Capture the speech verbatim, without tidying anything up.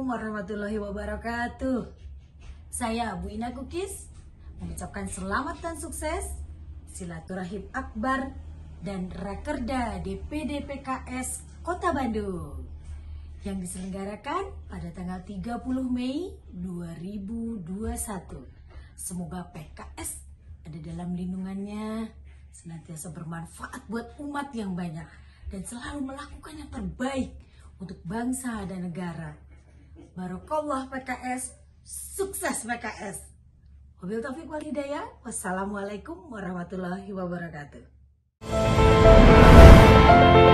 Assalamualaikum warahmatullahi wabarakatuh. Saya Bu Ina Kukis mengucapkan selamat dan sukses silaturahim akbar dan rakerda D P D P K S Kota Bandung yang diselenggarakan pada tanggal tiga puluh Mei dua ribu dua puluh satu. Semoga P K S ada dalam lindungannya, senantiasa bermanfaat buat umat yang banyak dan selalu melakukan yang terbaik untuk bangsa dan negara. Barokallah P K S, sukses P K S. Wabil taufiq wal hidayah. Wassalamualaikum warahmatullahi wabarakatuh.